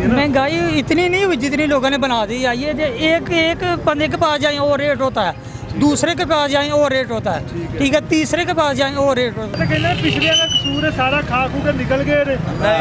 ना। महंगाई इतनी नहीं हुई जितनी लोगों ने बना दी है। ये एक एक बंदे के पास जाए और रेट होता है, दूसरे के पास जाए और रेट होता है, ठीक है, तीसरे के पास जाए और रेट होता है। पिछले का कसूर है सारा, खा खू के निकल गए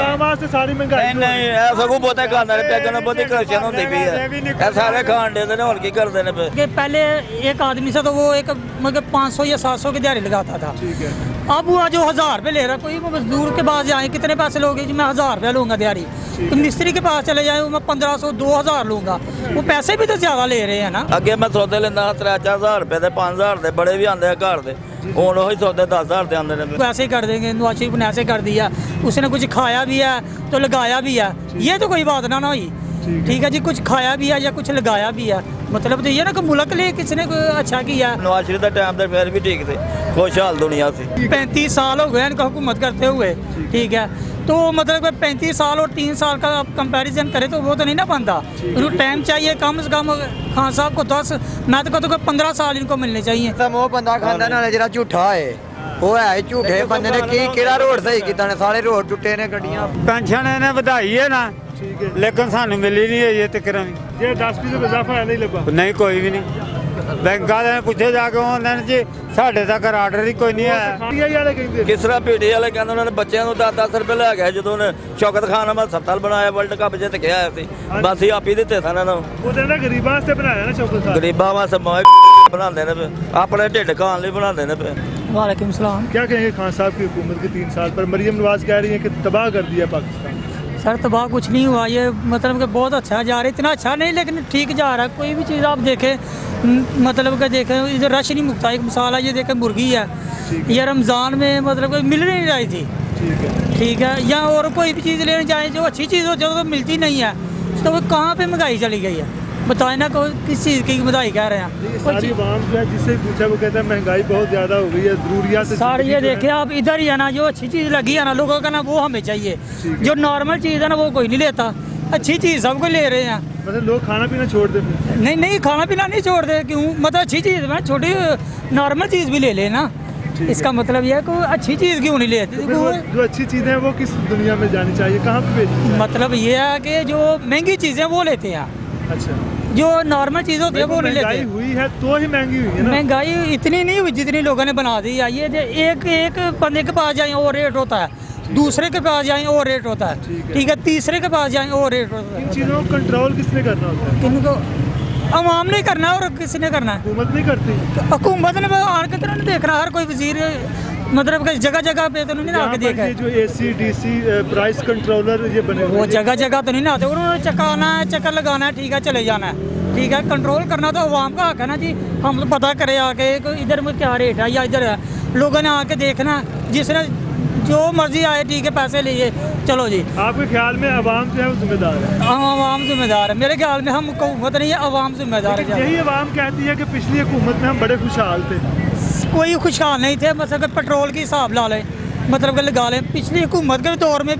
से सारी महंगाई नहीं ऐसा को बहुते खांदे ने पैगन बहुती करप्शन होती पई है, सारे खान दे ने और की करदे ने। पहले एक आदमी से तो वो एक मतलब 500 या 700 की दिहाड़ी लगाता था, ठीक है। अब वो जो 1000 रुपये ले रहा है, कोई मजदूर के पास जाए कितने पैसे लोगे जी, मैं 1000 रुपया लूँगा दिहाड़ी। तो मिस्त्री के पास चले जाए मैं 1500 2000 लूँगा, वो पैसे भी तो ज़्यादा ले रहे हैं ना। अगे मैं सौदे लेंदा 3-4 रुपए दे 5000 दे बड़े भी आंदे घर दे, हुण ओही सौदे 10000 दे आंदे ने। ऐसे ही कर देंगे, नवाज शरीफ ने ऐसे कर दिया, उसने कुछ खाया भी है तो लगाया भी है, ये तो कोई बात ना हुई, ठीक है जी। कुछ खाया भी है या कुछ लगाया भी है, मतलब तो ये ना कि मुल्क लिए किसने अच्छा किया। नवाज शरीफ का टाइम तो फिर भी ठीक थे, खुशहाल दुनिया थी। 35 साल हो गए इनको हुकूमत करते हुए, ठीक है, तो मतलब 35 साल और 3 साल का आप कंपैरिजन करें तो वो तो नहीं ना बनता। उनको टाइम चाहिए कम से कम, खान साहब को 10, मैं तो कहता हूँ 15 साल इनको मिलने चाहिए। वो बंदा खांदा नाले जरा झूठा है, वो है झूठे बंदे ने की केड़ा रोड सही कीता ने, सारे रोड टुटे ने, गड्डियां पेंशन इन्हें ਵਧਾਈ है ना, ठीक है, लेकिन सानू मिली नहीं है ये तक ये 10% इजाफा है नहीं लगा, नहीं कोई भी नहीं। बैंक वाले ने पूछे जाके उन्होंने जी साढ़े तक ऑर्डर ही कोई नहीं है। किस तरह पीटी वाले कहते उन्होंने बच्चों को 10-10 रुपए लै गए जो शौकत खान में 70 बनाया वर्ल्ड कप जित के आया थे, बस ही आप ही दिते थे ना, गरीबों वास्ते बनाया ना शौकत खान, गरीबों वास्ते बनाते ने पे, अपने ढिड खान लिए बनाते ने पे। वालेकुम सलाम। क्या कहेंगे खान साहब की हुकूमत के 3 साल पर? मरियम नवाज कह रही है कि तबाह कर दिया पाकिस्तान। सर तबाह कुछ नहीं हुआ, ये मतलब कि बहुत अच्छा जा रहा है, इतना अच्छा नहीं लेकिन ठीक जा रहा है। कोई भी चीज़ आप देखें, मतलब कि देखें इधर रश नहीं मुकता। एक मिसाल है, ये देखें मुर्गी है, ये रमज़ान में मतलब कि मिल नहीं रही थी, ठीक है, या और कोई भी चीज़ लेने जाए जो अच्छी चीज़ हो जो तो मिलती नहीं है, तो वो कहाँ पे महंगाई चली गई है बताए ना, कोई किस चीज़ की महंगाई कह रहे हैं। सारी आवाम जो है जिससे पूछा वो कहता है महंगाई बहुत ज़्यादा हो गई है, ज़रूरियात सर ये देखें आप इधर ही है ना, जो अच्छी चीज़ लगी है ना लोगों का ना वो हमें चाहिए, जो नॉर्मल चीज़ है ना वो कोई नहीं लेता, अच्छी चीज़ सबको ले रहे हैं। मतलब लोग खाना पीना छोड़ देते? नहीं खाना पीना नहीं छोड़ दे, क्यों, मतलब अच्छी चीज़ में छोटी नॉर्मल चीज़ भी ले लेना, इसका मतलब यह है कि अच्छी चीज़ क्यों नहीं लेते। जो अच्छी चीज़ें हैं वो किस दुनिया में जानी चाहिए, कहाँ पे भेजनी चाहिए? मतलब ये है कि जो महंगी चीज़ें वो लेते हैं, अच्छा, जो नॉर्मल चीज़ होती है वो नहीं लेते। महंगाई हुई है तो ही महंगी हुई है ना। महंगाई इतनी नहीं हुई जितनी लोगों ने बना दी है। ये एक एक बंदे के पास जाए और रेट होता है, दूसरे के पास जाए और रेट होता है, ठीक है, तीसरे के पास जाए और रेट होता है। इन चीज़ों को कंट्रोल किसने करना होता है? किनको? अवाम ने करना है और किसी ने करना है? हुकूमत नहीं करती। हुकूमत ने आर के तरह नहीं देखना, हर कोई वजीर मतलब कि जगह जगह पे तो नहीं आके देखा है। जो AC DC प्राइस कंट्रोलर ये बने वो जगह जगह तो नहीं ना आते, उन्होंने चकाना है, चक्कर लगाना है, ठीक है, चले जाना है, ठीक है, कंट्रोल करना तो अवाम का हक है ना जी। हम तो पता करें आके इधर में क्या रेट है या इधर है, लोगों ने आके देखना, जिसने जो मर्जी आए ठीक है पैसे लिए चलो जी। आपके ख्याल में अवाम जो है वो जिम्मेदार है? हम अवाम जिम्मेदार है, मेरे ख्याल में हम हुकूमत नहीं है, अवाम जिम्मेदार है। यही अवाम कहती है कि पिछली हुकूमत में हम बड़े खुशहाल थे। कोई खुशहाल नहीं थे, मतलब कि पेट्रोल की हिसाब ला लें, मतलब कि लगा लें, पिछली हुकूमत के दौर में भी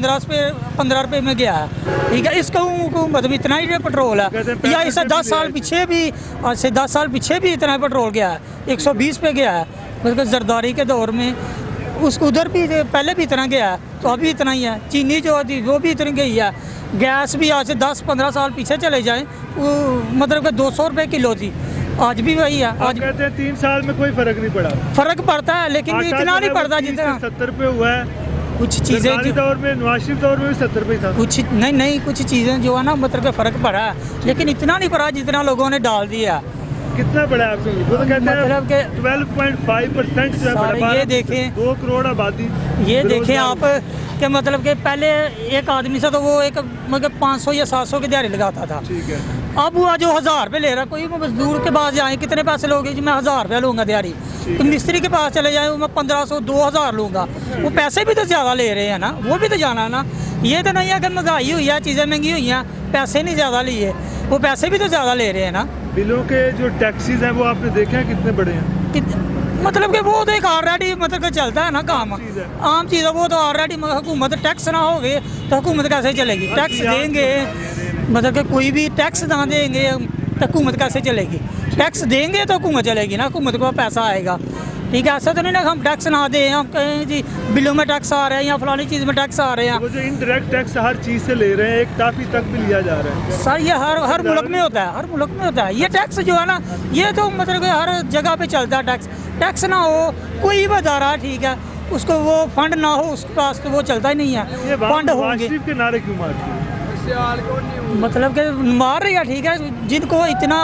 115 रुपये में गया है, ठीक है, इसका हुकूमत में इतना ही पेट्रोल है, या इससे 10 साल पीछे भी, आज से 10 साल पीछे भी इतना पेट्रोल गया है, 120 पे गया है, मतलब जरदारी के दौर में उसको उधर भी पहले भी इतना गया है, तो अभी इतना ही है। चीनी जो थी वो भी इतनी गई है, गैस भी आज से 10-15 साल पीछे चले जाएँ मतलब कि 200 रुपये किलो थी, आज भी वही है। आज कहते हैं 3 साल में कोई फर्क नहीं पड़ा। फर्क पड़ता है लेकिन इतना नहीं पड़ता जितना 70 रुपये हुआ है। कुछ चीज़ें दौर में, नवाज शरीफ दौर में भी 70 रुपये था। कुछ नहीं कुछ चीज़ें जो है ना मतलब कि फ़र्क पड़ा है, लेकिन इतना नहीं पड़ा जितना लोगों ने डाल दिया। कितना बड़ा है आपसे? वो तो कहते हैं मतलब कि 12.5% ये देखें, 2 करोड़ आबादी, ये देखें आप कि मतलब कि पहले एक आदमी से तो वो एक मतलब 500 या 700 की दिहाड़ी लगाता था, ठीक है, अब वो जो 1000 रुपये ले रहा है, कोई मजदूर के पास जाए कितने पैसे लोगे जी, मैं 1000 रुपया लूँगा दिहाड़ी। तो मिस्त्री के पास चले जाए मैं 1500 2000 लूँगा, वो पैसे भी तो ज़्यादा ले रहे हैं ना, वो भी तो जाना है ना। ये तो नहीं है कि महंगाई हुई है, चीज़ें महंगी हुई हैं, पैसे नहीं ज़्यादा लिए, वो पैसे भी तो ज़्यादा ले रहे हैं ना। बिलों के जो टैक्सीज हैं वो आपने देखे हैं कितने बड़े हैं? मतलब कि वो तो एक ऑलरेडी मतलब कि चलता है ना काम, आम चीज़ है वो तो ऑलरेडी। हुकूमत टैक्स ना होगे तो हुकूमत कैसे चलेगी? टैक्स देंगे, मतलब कि कोई भी टैक्स ना देंगे तो हुकूमत कैसे चलेगी? टैक्स देंगे तो हुकूमत चलेगी ना, हुकूमत को पैसा आएगा। ठीक है, ऐसा तो नहीं ना हम टैक्स ना दें, हम कहें जी बिलों में टैक्स आ रहे हैं या फलानी चीज़ में टैक्स आ रहे हैं। वो जो इनडायरेक्ट टैक्स हर चीज़ से ले रहे हैं, एक टाफी तक भी लिया जा रहा है सर। ये हर मुल्क में होता है, हर मुल्क में होता है ये टैक्स जो है ना, ये तो मतलब कि हर जगह पे चलता है टैक्स। टैक्स ना हो, कोई बता रहा है ठीक है, उसको वो फंड ना हो उसके पास तो वो चलता ही नहीं है। फंड होंगे के नारे क्यों मारते हैं? मतलब कि मार रही है ठीक है, जिनको इतना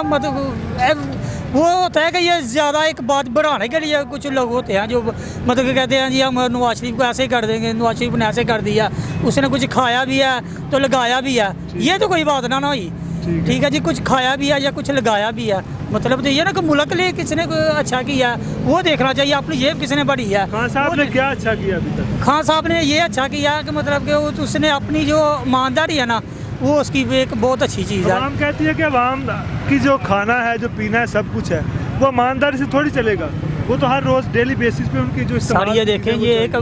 मतलब वो होता है कि ये ज़्यादा एक बात बढ़ाने के लिए कुछ लोग होते हैं जो मतलब कि कहते हैं जी हम नवाज शरीफ को ऐसे ही कर देंगे, नवाज शरीफ ने ऐसे कर दिया, उसने कुछ खाया भी है तो लगाया भी है, ये तो कोई बात ना हुई ठीक है जी। कुछ खाया भी है या कुछ लगाया भी है, मतलब तो ये ना कि मुल्क के लिए किसने अच्छा किया वो देखना चाहिए, अपनी जेब किसने बढ़ी है। खान साहब ने क्या अच्छा किया अभी तक? खान साहब ने ये अच्छा किया कि मतलब कि उसने अपनी जो ईमानदारी है ना वो उसकी एक बहुत अच्छी चीज़ है। आवाम कहती है कि आवाम की जो खाना है, जो पीना है, सब कुछ है, वो ईमानदारी से थोड़ी चलेगा। वो तो हर रोज़ डेली बेसिस पे उनकी जो सर ये देखें,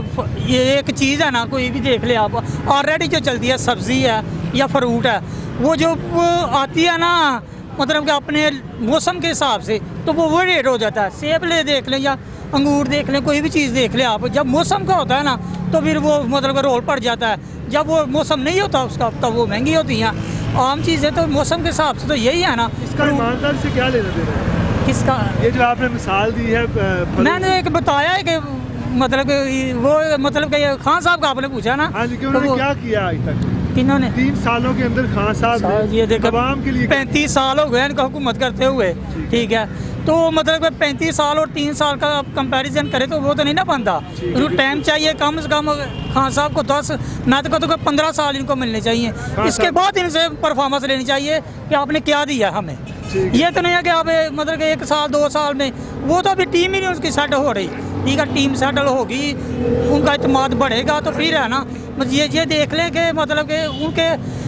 ये एक चीज़ है ना, कोई भी देख ले आप, ऑलरेडी जो चलती है सब्ज़ी है या फ्रूट है, वो जो आती है ना मतलब कि अपने मौसम के हिसाब से तो वो रेट हो जाता है। सेब ले देख लें या अंगूर देख लें, कोई भी चीज़ देख लें आप, जब मौसम का होता है ना तो फिर वो मतलब रोल पड़ जाता है, जब वो मौसम नहीं होता उसका तब वो महंगी होती हैं। आम चीज़ है तो मौसम के हिसाब से तो यही है ना। इसका ईमानदारी से क्या लेना देना है? किसका? ये जो आपने मिसाल दी है, मैंने एक बताया है कि मतलब कि वो मतलब कि खान साहब का आपने पूछा ना। हाँ जी, कि उन्होंने क्या किया आज तक? किन्होंने 3 सालों के अंदर खान साहब ये देखो आवाम के लिए 35 साल हो गए इनको हुकूमत करते हुए ठीक है, तो मतलब 35 साल और 3 साल का आप कंपैरिजन करें तो वो तो नहीं ना बनता। उनको टाइम चाहिए कम से कम। खान साहब को 10 मैं तो कहता हूँ 15 साल इनको मिलने चाहिए, इसके बाद इनसे परफॉर्मेंस लेनी चाहिए कि आपने क्या दिया हमें। ये तो नहीं है कि आप मतलब कि 1 साल 2 साल में, वो तो अभी टीम ही नहीं उसकी सेट हो रही ठीक है। टीम सेटल होगी, उनका इत्मीनान बढ़ेगा तो फिर है ना। ये देख लें कि मतलब कि उनके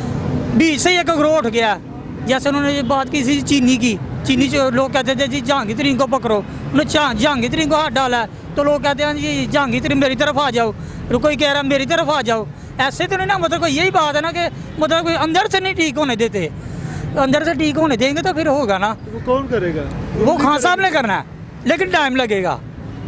बीच से एक ग्रोथ उठ गया। जैसे उन्होंने ये बात की थी चीनी की, चीनी जो लोग कहते थे जी जहांगीर तरीन को पकड़ो, उन्होंने जहांगीर तरीन को हाथ डाला है तो लोग कहते हैं जी जहांगीर तरीन मेरी तरफ आ जाओ, कोई कह रहा है मेरी तरफ आ जाओ। ऐसे तो नहीं ना, मतलब यही बात है ना कि मतलब कोई अंदर से नहीं ठीक होने देते, अंदर से ठीक होने देंगे तो फिर होगा ना। वो कौन करेगा? वो खान साहब ने करना है, लेकिन टाइम लगेगा।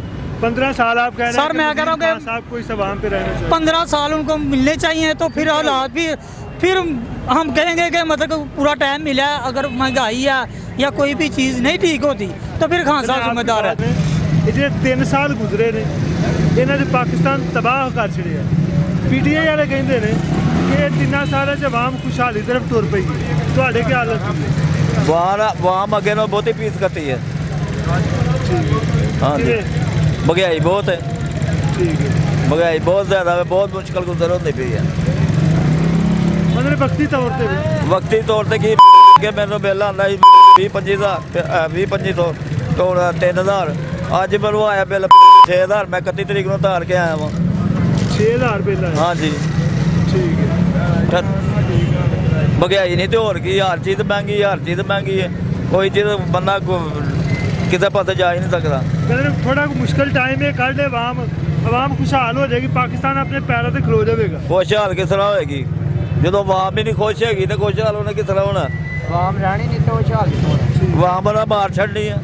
15 साल आप कह रहे हैं? सर मैं कह रहा हूँ कि साहब कोई सवाम पे रहना चाहिए। 15 साल उनको मिलने चाहिए तो फिर हालात फिर हम कहेंगे कि मतलब पूरा टाइम मिला है। अगर महंगाई है या कोई भी चीज़ नहीं ठीक होती तो फिर खान साहब जिम्मेदार है। ये 3 साल गुजरे ने, इन्होंने पाकिस्तान तबाह कर छड़िया। PTI वाले कहते हैं कि 3 साल आवाम खुशहाली तरफ तुर पई है, ਤੁਹਾਡੇ ਕੀ हालत? वाम अगे ना बहुत ही पीस करती है। हाँ जी, महंगाई बहुत है, महंगाई बहुत ज़्यादा है, बहुत मुश्किल गुजर होती पई है। मतलब वक्ती तौर पे कि मैंने बिल आता 20-25 तो 3000, अज मैं आया बिल 6000, मैं 31 तरीक को उतार के आया वहाँ। 6000 बिल? हाँ जी ठीक है। महंगाई नहीं तो और की, हर चीज़ महंगी, हर चीज़ महंगी है, कोई चीज़ बंदा किसी पास जा ही नहीं सकता। थोड़ा मुश्किल टाइम है, कर ले आवाम खुशहाल हो जाएगी, पाकिस्तान अपने पैरों पे खलो जाएगा। खुशहाल किस तरह होएगी जो आवाम ही नहीं खुश हैगी तो खुशहाल होने किस तरह होना? आवाम रहनी नहीं तो खुशहाल आवाम ने मार छड़नी है,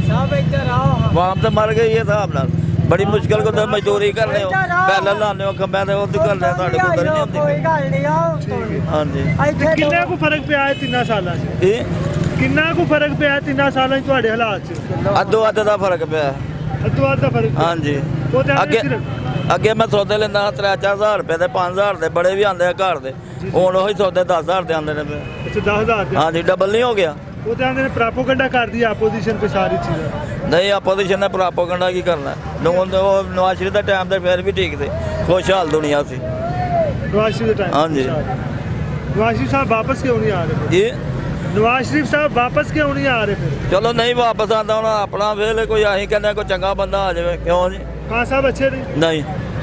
आवाम तो मर गई है हिसाब नाल। बड़ी मुश्किल को मजदूरी कर रहे हो, पहले लाने हो कम्बे कर रहे साढ़े को नहीं होती। हाँ जी, किन्ना को फर्क पिया है 3 साल से? किन्ना को फर्क पिया 3 साल ਤੁਹਾਡੇ हालात च? अद्धो अद्ध का फर्क पिया। अद्धो अद्ध का फर्क? हाँ जी। अगे मैं सौदे लेंदा 3-4 रुपए के, 5000 के बड़े भी आते हैं घर के, हूँ वही सौदे 10,000 के आते हैं। अच्छा 10,000? हाँ जी, डबल नहीं हो गया। वो तो आंदे ने प्रोपेगेंडा कर दिया अपोजिशन पे सारी चीज़ें। नहीं, अपोजिशन ने प्रोपेगेंडा की करना है। नवाज शरीफ का टाइम तो फिर भी ठीक थे, खुशहाल दुनिया से। नवाज शरीफ का टाइम? हाँ जी। नवाज शरीफ साहब वापस क्यों नहीं आ रहे? जी, नवाज शरीफ साहब वापस क्यों नहीं आ रहे फिर? चलो नहीं वापस आता होना अपना वेले, कोई अं कहने कोई चंगा बंदा आ जाए, क्यों जी? खान साहब अच्छे नहीं?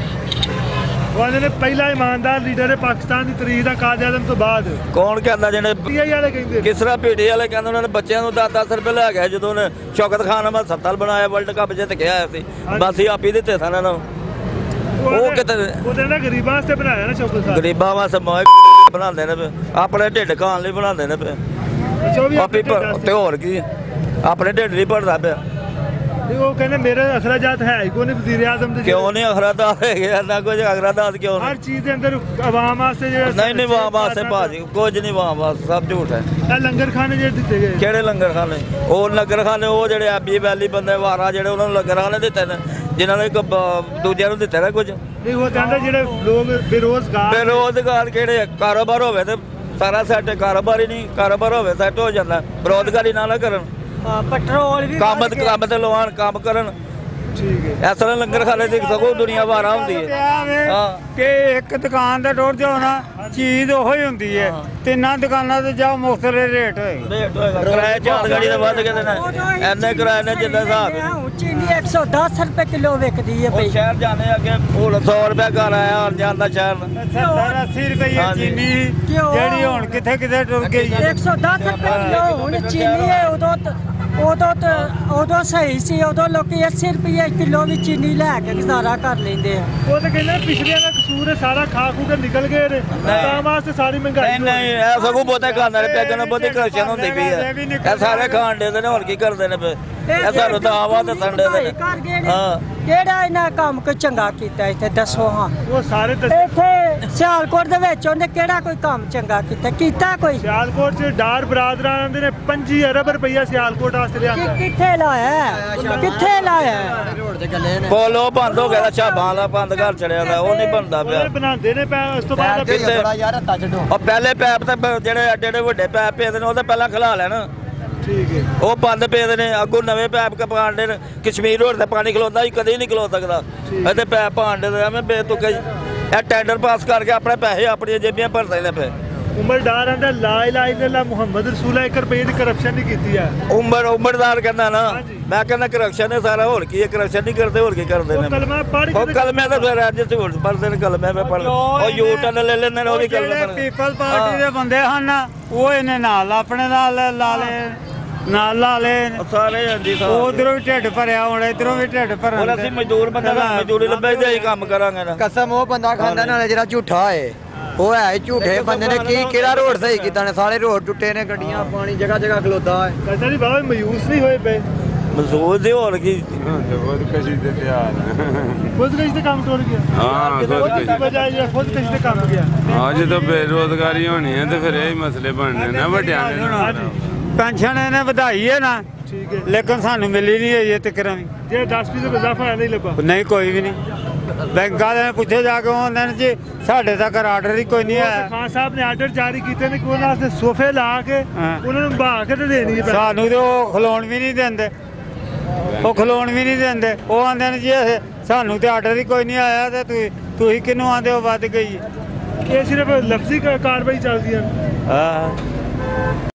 ने पहला ईमानदार लीडर है पाकिस्तान की तारीख का कायद-ए-आज़म तो बाद। कौन कहता जिन्हें? PTI वाले कहते किस तरह PTI वाले कहते उन्होंने बच्चों को 10-10 रुपए लै गए जो शौकत खान अहमद सत्तल बनाया, वर्ल्ड कप जित के आया सी, बस ही आप ही दिते थे ना। वो कितने गरीबों वास्ते बनाया ना शौकत खान? गरीबों वास्ते बनाते ने पे, अपने ढिड खान लिए बनाते ने पे। और की अपने ढिड नहीं भरता पे। ਤੇ ਉਹ ਕਹਿੰਦੇ ਮੇਰੇ ਅਖਰਾਜਾਤ ਹੈ ਹੀ ਕੋਈ ਨਹੀਂ ਵਜ਼ੀਰ ਆਜ਼ਮ ਦੇ ਕਿਉਂ ਨਹੀਂ ਅਖਰਾਦਾਤ ਹੈਗੇ ਨਾ ਕੁਝ ਅਖਰਾਦਾਤ ਕਿਉਂ ਹਰ ਨਹੀਂ ਚੀਜ਼ ਦੇ ਅੰਦਰ ਆਵਾਮ ਵਾਸਤੇ ਜਿਹੜਾ ਨਹੀਂ ਵਾਮ ਵਾਸਤੇ ਭਾਜੀ ਕੁਝ ਨਹੀਂ ਵਾਮ ਵਾਸਤੇ ਸਭ ਝੂਠ ਹੈ ਇਹ ਲੰਗਰ ਖਾਣੇ ਜਿਹੜੇ ਦਿੱਤੇ ਗਏ ਕਿਹੜੇ ਲੰਗਰ ਖਾਨੇ ਉਹ ਲੰਗਰ ਖਾਨੇ ਉਹ ਜਿਹੜੇ ਐਬੀ ਵੈਲੀ ਬੰਦੇ ਵਾਰਾ ਜਿਹੜੇ ਉਹਨਾਂ ਨੂੰ ਲੰਗਰ ਖਾਨੇ ਦਿੱਤੇ ਨੇ ਜਿਨ੍ਹਾਂ ਨੇ ਦੂਜਿਆਂ ਨੂੰ ਦਿੱਤੇ ਨਾ ਕੁਝ ਨਹੀਂ ਉਹ ਕਹਿੰਦੇ ਜਿਹੜੇ ਲੋਕ ਬੇਰੋਜ਼ਗਾਰ ਕਿਹੜੇ ਕਾਰੋਬਾਰ ਹੋਵੇ ਤੇ ਸਾਰਾ ਸੈੱਟ ਕਾਰੋਬਾਰ ਹੀ ਨਹੀਂ ਕਾਰੋਬਾਰ ਹੋਵੇ ਸੈੱਟ ਹੋ ਜਾਂਦਾ ਬੇਰੋਜ਼ਗਾਰੀ ਨਾ ਕਰਨ ਪੈਟਰੋਲ ਵੀ ਕੰਮ ਤੇ ਲਵਾਉਣ ਕੰਮ ਕਰਨ ਠੀਕ ਹੈ ਇਸ ਤਰ੍ਹਾਂ ਲੰਗਰ ਖਾਣੇ ਤੇ ਸਗੋਂ ਦੁਨੀਆ ਵਾਰਾ ਹੁੰਦੀ ਹੈ ਹਾਂ ਕਿ ਇੱਕ ਦੁਕਾਨ ਤੇ ਟੁਰ ਜਾਓ ਨਾ ਚੀਜ਼ ਉਹੋ ਹੀ ਹੁੰਦੀ ਹੈ ਤਿੰਨਾਂ ਦੁਕਾਨਾਂ ਤੇ ਜਾਓ ਮੁਖਤਰ ਰੇਟ ਹੋਏਗਾ ਰੇਟ ਹੋਏਗਾ ਕਿਰਾਇਆ ਚਾਰ ਗਾੜੀ ਦਾ ਵੱਧ ਕੇ ਦੇਣਾ ਐਨੇ ਕਿਰਾਏ ਨੇ ਜਿੰਨਾ ਹਿਸਾਬ ਹੈ ਚੀਨੀ 110 ਰੁਪਏ ਕਿਲੋ ਵਿਕਦੀ ਹੈ ਉਹ ਸ਼ਹਿਰ ਜਾਣੇ ਅੱਗੇ ਹੁਣ 100 ਰੁਪਏ ਘਰ ਆਇਆ ਆਉਣ ਜਾਣ ਦਾ ਸ਼ਹਿਰ 70-80 ਰੁਪਏ ਚੀਨੀ ਜਿਹੜੀ ਹੁਣ ਕਿੱਥੇ ਟੁਰ ਗਈ 110 ਰੁਪਏ ਕਿਲੋ ਹੁਣ ਚੀਨੀ ਹੈ ਉਦੋਂ ਸਹੀ ਸੀ ਉਦੋਂ ਲੋਕੀ 80 ਰੁਪਏ ਕਿਲੋ ਵੀ ਚੀਨੀ ਲੈ ਕੇ ਗੁਜ਼ਾਰਾ ਕਰ ਲੈਂਦੇ ਆ ਉਹ ਤਾਂ ਕਹਿੰਦੇ ਪਿਛਲੇ ਦਾ ਕਸੂਰ ਹੈ ਸਾਰਾ ਖਾ ਖੂ ਕੇ ਨਿਕਲ ਗਏ ਨੇ ਤਾਂ ਵਾਸਤੇ ਸਾਰੀ ਮਹਿੰਗਾਈ ਨਹੀਂ ਇਹ ਸਗੋਂ ਬਹੁਤੇ ਖਾਂਦੇ ਨੇ ਪੈਗਣ ਨੂੰ ਬਹੁਤੀ ਕਰਸ਼ਨ ਹੁੰਦੀ ਪਈ ਹੈ ਇਹ ਸਾਰੇ ਖਾਣ ਦੇ ਨੇ ਹੋਰ ਕੀ ਕਰਦੇ ਨੇ ਪਏ ਇਹ ਸਾਨੂੰ ਤਾਂ ਆਵਾ ਤੇ ਸੰਡੇ ਦੇ ਹਾਂ ਕਿਹੜਾ ਇਹਨਾਂ ਕੰਮ ਕੋਈ ਚੰਗਾ ਕੀਤਾ ਇੱਥੇ ਦੱਸੋ ਹਾਂ ਉਹ ਸਾਰੇ ਇੱਥੇ ਸਿਆਲਕੋਟ ਦੇ ਵਿੱਚ ਉਹਨੇ ਕਿਹੜਾ ਕੋਈ ਕੰਮ ਚੰਗਾ ਕੀਤਾ ਕੋਈ ਸਿਆਲਕੋਟ 'ਚ ਡਾਰ ਬਰਾਦਰਾਂ ਆਉਂਦੇ ਨੇ 25 ਅਰਬ ਰੁਪਈਆ ਸਿਆਲਕੋਟ ਵਾਸਤੇ ਲਿਆਂਦਾ ਕਿੱਥੇ ਲਾਇਆ ਕੋਲੋ ਬੰਦ ਹੋ ਗਿਆ ਛਾਬਾਂ ਦਾ ਬੰਦ ਘਰ ਚੜਿਆ ਦਾ ਉਹ ਨਹੀਂ ਬਣਦਾ ਪਿਆ ਬਣਾਉਂਦੇ ਨੇ ਉਸ ਤੋਂ ਬਾਅਦ ਉਹ ਪਹਿਲੇ ਪੈਪ ਤੇ ਜਿਹੜੇ ਐਡੇ ਵੱਡੇ ਪੈਪ ਪਏ ਨੇ ਉਹ ਤਾਂ ਪਹਿਲਾਂ ਖਲਾ ਲੈਣ ਠੀਕ ਹੈ ਉਹ ਬੰਦ ਪਏ ਨੇ ਅੱਗੋਂ ਨਵੇਂ ਪੈਪ ਕਪਾਣ ਦੇ ਕਸ਼ਮੀਰ ਰੋਡ ਤੇ ਪਾਣੀ ਖਲੋਂਦਾ ਹੀ ਕਦੇ ਨਹੀਂ ਖਲੋ ਸਕਦਾ ਇਹਦੇ ਪੈਪ ਪਾਣ ਦੇ ਐਵੇਂ ਬੇਤੁਕੇ ਇਹ ਟੈਂਡਰ ਪਾਸ ਕਰਕੇ ਆਪਣੇ ਪੈਸੇ ਆਪਣੀਆਂ ਜੇਬੀਆਂ ਭਰਦੇ ਨੇ ਪਏ ਉਮਰਦਾਰ ਆਂਦਾ ਲਾ ਇਲਾਹਾ ਇਲੱਲਾ ਮੁਹੰਮਦ ਰਸੂਲ 1 ਰੁਪਏ ਦੀ ਕਰਪਸ਼ਨ ਨਹੀਂ ਕੀਤੀ ਆ ਉਮਰਦਾਰ ਕਹਿੰਦਾ ਨਾ ਮੈਂ ਕਹਿੰਦਾ ਕਰਪਸ਼ਨ ਹੈ ਸਾਰਾ ਹੋਰ ਕੀ ਹੈ ਕਰਪਸ਼ਨ ਨਹੀਂ ਕਰਦੇ ਹੋਰ ਕੀ ਕਰਦੇ ਨੇ ਕਲਮਾ ਪੜ੍ਹ ਉਹ ਕਲਮੇ ਤਾਂ ਫਿਰ ਅੱਜ ਤੇ ਪੜਦੇ ਨੇ ਕਲਮੇ ਮੈਂ ਪੜ੍ਹ ਉਹ ਯੂਟਨ ਲੈ ਲੈਂਦੇ ਨੇ ਉਹ ਵੀ ਕਲਮੇ ਪੀਪਲ ਪਾਰਟੀ ਦੇ ਬੰਦੇ ਹਨ ਉਹ ਇਹਨੇ ਨਾਲ ਆਪਣੇ ਨਾਲ ਲਾ ਲੇ ਸਾਰੇ ਹਾਂਜੀ ਉਧਰੋਂ ਵੀ ਢਿੱਡ ਭਰਿਆ ਹੁਣ ਇਧਰੋਂ ਵੀ ਢਿੱਡ ਭਰਨ ਹੁਣ ਅਸੀਂ ਮਜ਼ਦੂਰ ਬੰਦੇ ਦਾ ਮਜ਼ਦੂਰੀ ਲੱਭੇ ਤੇ ਹੀ ਕੰਮ ਕਰਾਂਗੇ ਨਾ ਕਸਮ ਉਹ ਬੰਦਾ ਖਾਂਦਾ ਨਾਲੇ ਜਿਹੜਾ ਝੂਠਾ ਏ ਉਹ ਹੈ ਝੂਠੇ ਬੰਦੇ ਨੇ ਕਿਹੜਾ ਰੋਡ ਸਹੀ ਕੀਤਾ ਨੇ ਸਾਰੇ ਰੋਡ ਟੁੱਟੇ ਨੇ ਗੱਡੀਆਂ ਪਾਣੀ ਜਗ੍ਹਾ ਖਲੋਤਾ ਹੈ ਕਹਿੰਦਾ ਨਹੀਂ ਬਾਬਾ ਮਾਯੂਸ ਨਹੀਂ ਹੋਏ ਪਏ ਮਜ਼ਦੂਰ ਦੇ ਹੋਰ ਕੀ ਖੁਦਕਸ਼ੀ ਦੇ ਖੁਦਕਸ਼ੀ ਤੇ ਕੰਮ ਟੁੱਟ ਗਿਆ ਹਾਂ ਬਜਾਏ ਖੁਦਕਸ਼ੀ ਤੇ ਕੰਮ ਗਿਆ ਅੱਜ ਤਾਂ ਬੇਰੋਜ਼ਗਾਰੀ ਹੋਣੀ ਹੈ ਤੇ ਫਿਰ ਇਹ ਮਸਲੇ ਬਣਨੇ ਨੇ ਵੱਡਿਆਂ ਦੇ ਪੈਨਸ਼ਨ ਇਹਨੇ ਵਧਾਈ ਹੈ ਨਾ ਠੀਕ ਹੈ ਲੇਕਿਨ ਸਾਨੂੰ ਮਿਲੀ ਨਹੀਂ ਹੈ ਤੱਕ ਵੀ ਜੇ 10% ਇਜ਼ਾਫਾ ਨਹੀਂ ਲੱਭਾ ਨਹੀਂ ਕੋਈ ਵੀ ਨਹੀਂ ਬੈਂਕ ਵਾਲਿਆਂ ਨੇ ਪੁੱਛੇ ਜਾ ਕੇ ਉਹਨਾਂ ਨੇ ਜੀ ਸਾਡੇ ਤੱਕ ਆਰਡਰ ਹੀ ਕੋਈ ਨਹੀਂ ਆਇਆ ਖਾਨ ਸਾਹਿਬ ਨੇ ਆਰਡਰ ਜਾਰੀ ਕੀਤੇ ਨੇ ਕਿ ਉਹਨਾਂ ਵਾਸਤੇ ਸੋਫੇ ਲਾ ਕੇ ਉਹਨਾਂ ਨੂੰ ਬਹਾ ਕੇ ਤੇ ਦੇਣੀ ਹੈ ਸਾਨੂੰ ਤੇ ਉਹ ਖਲੋਣ ਵੀ ਨਹੀਂ ਦਿੰਦੇ ਉਹ ਆਂਦੇ ਨੇ ਜੀ ਸਾਨੂੰ ਤੇ ਆਰਡਰ ਹੀ ਕੋਈ ਨਹੀਂ ਆਇਆ ਤੇ ਤੁਸੀਂ ਕਿਹਨੂੰ ਆਂਦੇ ਹੋ ਵੱਧ ਗਈ ਇਹ ਸਿਰਫ ਲਫ਼ਜ਼ੀ ਕਾਰਵਾਈ ਚੱਲਦੀ ਹੈ ਹਾਂ